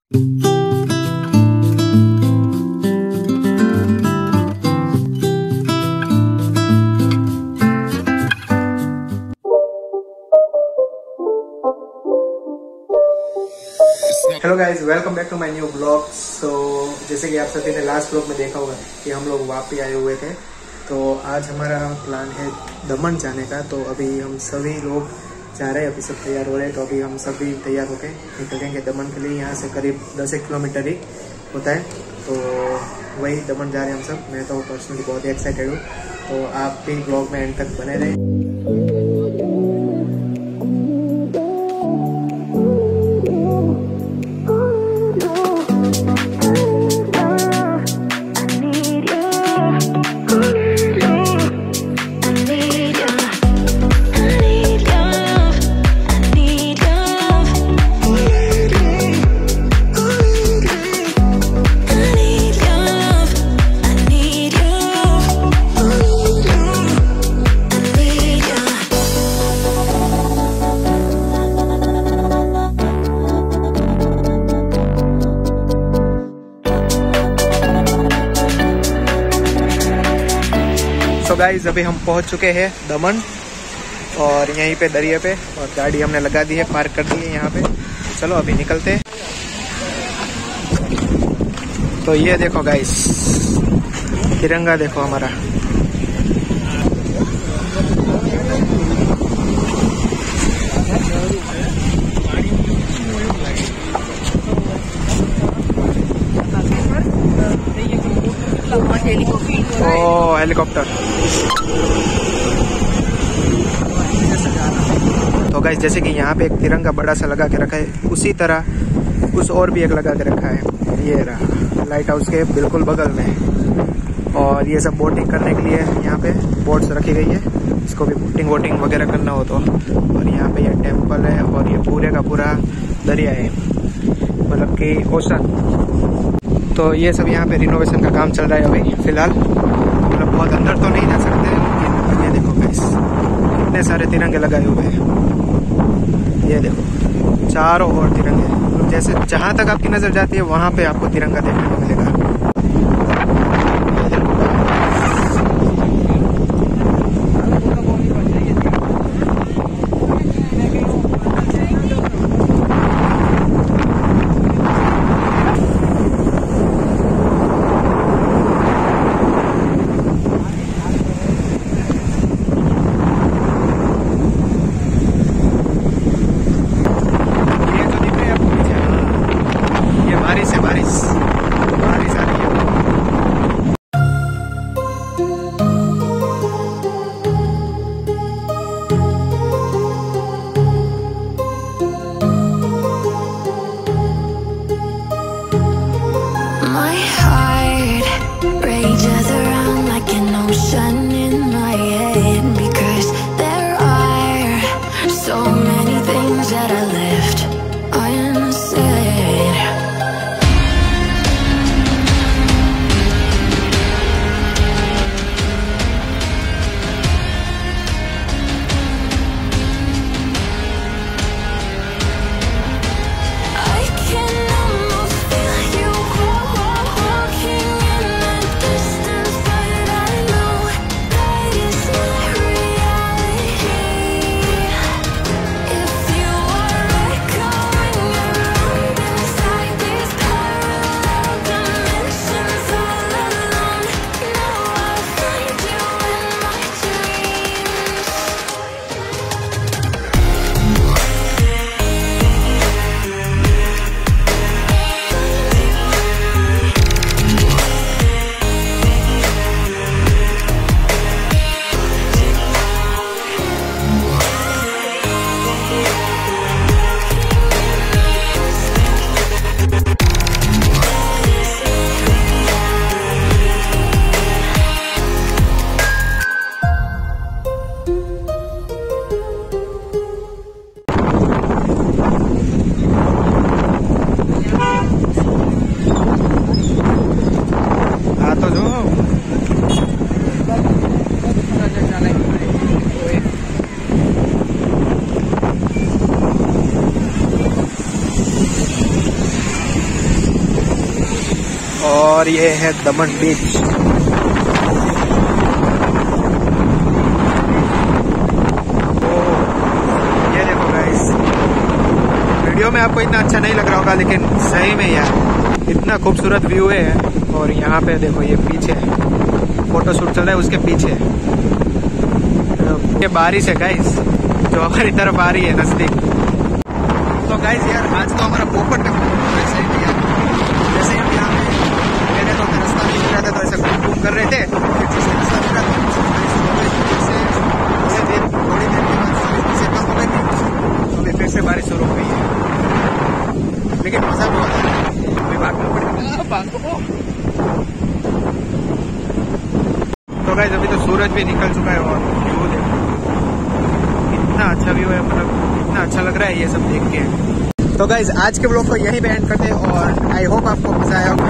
Hello guys, welcome back to my new blog. So जैसे कि आप सभी ने लास्ट ब्लॉग में देखा होगा कि हम लोग वापी आए हुए थे, तो आज हमारा प्लान है दमन जाने का। तो अभी हम सभी लोग जा रहे हैं, अभी सब तैयार हो रहे हैं। तो अभी हम सभी तैयार होकर निकलेंगे दमन के लिए। यहाँ से करीब 10 किलोमीटर ही होता है, तो वही दमन जा रहे हैं हम सब। मैं तो पर्सनली बहुत ही एक्साइटेड हूँ, तो आप भी ब्लॉग में एंड तक बने रहें। तो गाइज अभी हम पहुंच चुके हैं दमन, और यहीं पे दरिया पे, और गाड़ी हमने लगा दी है, पार्क कर दी है यहाँ पे। चलो अभी निकलते हैं। तो ये देखो गाइज, तिरंगा देखो हमारा। ओ हेलीकॉप्टर। तो गाइस जैसे कि यहाँ पे एक तिरंगा बड़ा सा लगा के रखा है, उसी तरह कुछ और भी एक लगा के रखा है। ये रहा लाइट हाउस के बिल्कुल बगल में। और ये सब बोटिंग करने के लिए यहाँ पे बोट्स रखी गई है, इसको भी बोटिंग वोटिंग वगैरह करना हो तो। और यहाँ पे ये टेम्पल है, और ये पूरे का पूरा दरिया है, मतलब कि ओशन। तो ये सब यहाँ पे रिनोवेशन का काम चल रहा है अभी फिलहाल। मतलब बहुत अंदर तो नहीं जा सकते, लेकिन ये देखो गाइस, इतने सारे तिरंगे लगाए हुए हैं। ये देखो चारों ओर तिरंगे, मतलब जैसे जहाँ तक आपकी नजर जाती है वहाँ पे आपको तिरंगा देखने को मिलेगा। और ये है दमन बीच। ये देखो गाइस, वीडियो में आपको इतना अच्छा नहीं लग रहा होगा, लेकिन सही में यार इतना खूबसूरत व्यू है। और यहाँ पे देखो ये पीछे फोटो शूट चल रहा है, उसके पीछे ये बारिश है गाइस जो हमारी तरफ आ रही है नजदीक। तो गाइस यार आज तो हमारा पोपट का वैसे ही यार, जैसे हम यहाँ पे मैंने तो रास्ता नहीं मिला था, तो ऐसा घूम कर रहे थे, फिर जैसे रास्ता मिला थोड़ी देर के बाद से कम हो गई थी, तो फिर से बारिश शुरू हो गई है, लेकिन मजा बहुत है। अभी भागना पड़ेगा। तो गाइस अभी तो सूरज भी निकल चुका है और व्यू देखो इतना अच्छा व्यू है, मतलब इतना अच्छा लग रहा है ये सब देख के। तो गाइस आज के ब्लॉग को यहीं पे एंड करते हैं और आई होप आपको मजा आया होगा।